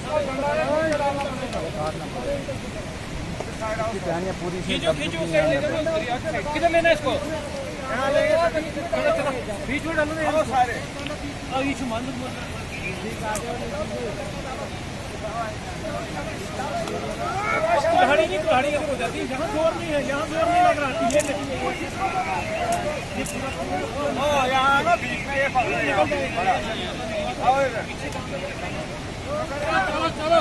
पूरी किधर लेना इसको? बीच में डालो ना सारे। कुल्हाड़ी नहीं, कुल्हाड़ी अगर हो जाती है, यहाँ जोर नहीं है, यहाँ जोर नहीं लग रहा। यहाँ ना बीच में ये चलो चलो चलो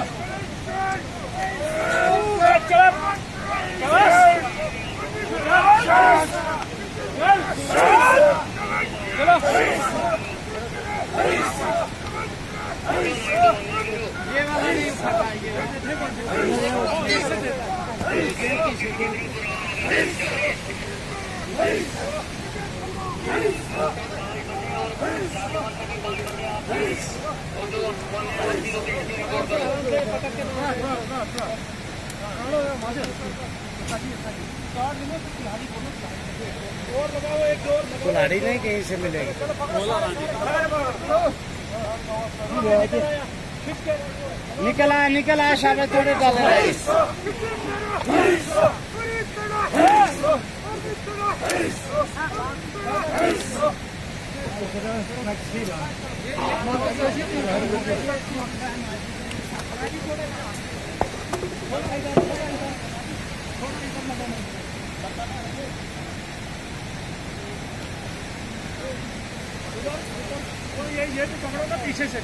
ये वाला नहीं उठाता कुल्हाड़ी नहीं कहीं से मिलेगी। निकल आया शाबाश, थोड़े डाले ये तो पकड़ो ना पीछे से